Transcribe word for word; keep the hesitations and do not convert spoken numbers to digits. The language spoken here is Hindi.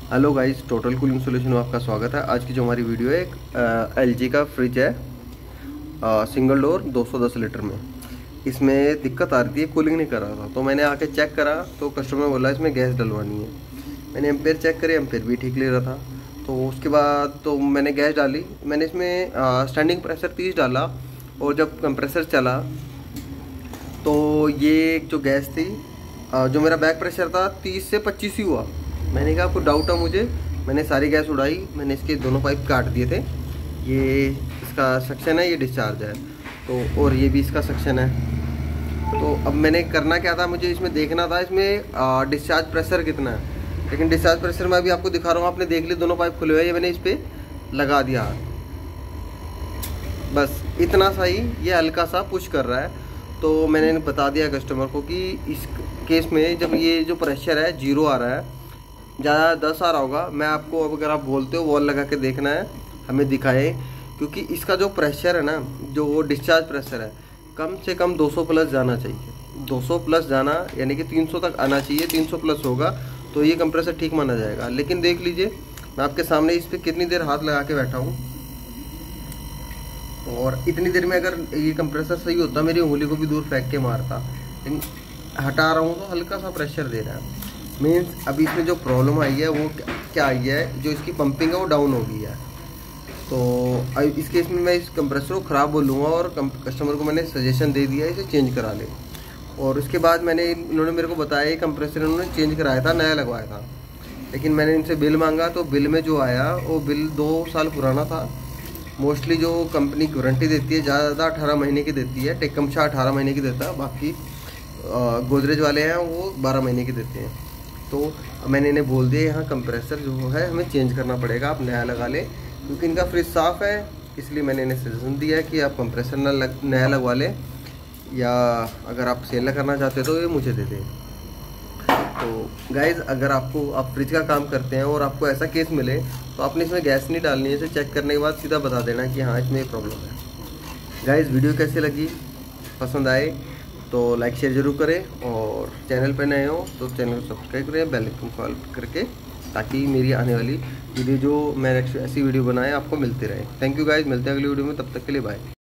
Hello guys, total cooling solution में आपका स्वागत है। आज की जो हमारी वीडियो है, एक एलजी का फ्रिज है, आ, सिंगल डोर दो सौ दस लीटर में। इसमें दिक्कत आ रही थी, कूलिंग नहीं कर रहा था, तो मैंने आके चेक करा तो कस्टमर बोला इसमें गैस डलवानी है। मैंने एम्पेयर चेक करे, एम्पेयर भी ठीक ले रहा था। तो उसके बाद तो मैंने गैस डाली। मैंने इसमें आ, स्टैंडिंग प्रेशर तीस डाला, और जब कंप्रेसर चला तो ये जो गैस थी, आ, जो मेरा बैक प्रेशर था तीस से पच्चीस ही हुआ। मैंने कहा आपको डाउट है मुझे, मैंने सारी गैस उड़ाई, मैंने इसके दोनों पाइप काट दिए थे। ये इसका सेक्शन है, ये डिस्चार्ज है, तो और ये भी इसका सेक्शन है। तो अब मैंने करना क्या था, मुझे इसमें देखना था इसमें डिस्चार्ज प्रेशर कितना है। लेकिन डिस्चार्ज प्रेशर मैं अभी आपको दिखा रहा हूँ, आपने देख ली दोनों पाइप खुले हुए हैं, ये मैंने इस पर लगा दिया। बस इतना सा ही, ये हल्का सा पुश कर रहा है। तो मैंने बता दिया कस्टमर को कि इस केस में जब ये जो प्रेशर है जीरो आ रहा है, ज़्यादा दस आ रहा होगा, मैं आपको अब अगर आप बोलते हो वॉल लगा के देखना है, हमें दिखाए, क्योंकि इसका जो प्रेशर है ना, जो वो डिस्चार्ज प्रेशर है, कम से कम दो सौ प्लस जाना चाहिए। दो सौ प्लस जाना यानी कि तीन सौ तक आना चाहिए। तीन सौ प्लस होगा तो ये कंप्रेसर ठीक माना जाएगा। लेकिन देख लीजिए, मैं आपके सामने इस पर कितनी देर हाथ लगा के बैठा हूँ, और इतनी देर में अगर ये कंप्रेसर सही होता मेरी उंगली को भी दूर फेंक के मारता। लेकिन हटा रहा हूँ तो हल्का सा प्रेशर दे रहा है। मीन्स अभी इसमें जो प्रॉब्लम आई है वो क्या आई है, जो इसकी पंपिंग है वो डाउन हो गई है। तो इस केस में मैं इस कंप्रेसर को ख़राब बोलूँगा, और कस्टमर को मैंने सजेशन दे दिया इसे चेंज करा ले। और उसके बाद मैंने इन्होंने मेरे को बताया ये कंप्रेसर इन्होंने चेंज कराया था, नया लगवाया था। लेकिन मैंने इनसे बिल मांगा तो बिल में जो आया वो बिल दो साल पुराना था। मोस्टली जो कंपनी वारंटी देती है ज़्यादा अठारह महीने की देती है, टेकमशा अठारह महीने की देता है, बाकी गोदरेज वाले हैं वो बारह महीने की देते हैं। तो मैंने इन्हें बोल दिया यहाँ कंप्रेसर जो है हमें चेंज करना पड़ेगा, आप नया लगा लें, क्योंकि इनका फ्रिज साफ़ है। इसलिए मैंने इन्हें सजेशन दिया है कि आप कंप्रेसर न लग नया लगवा लें, या अगर आप सेल करना चाहते तो ये मुझे दे दें। तो गाइज़, अगर आपको आप फ्रिज का काम करते हैं और आपको ऐसा केस मिले तो आपने इसमें गैस नहीं डालनी है, इसे चेक करने के बाद सीधा बता देना कि हाँ इसमें प्रॉब्लम है। गाइज़, वीडियो कैसी लगी, पसंद आए तो लाइक शेयर जरूर करें, और चैनल पर नए हो तो चैनल को सब्सक्राइब करें, बेल आइकन कॉल करके, ताकि मेरी आने वाली वीडियो जो मैं नेक्स्ट ऐसी वीडियो बनाए आपको मिलती रहे। थैंक यू गाइज़, मिलते हैं अगली वीडियो में, तब तक के लिए बाय।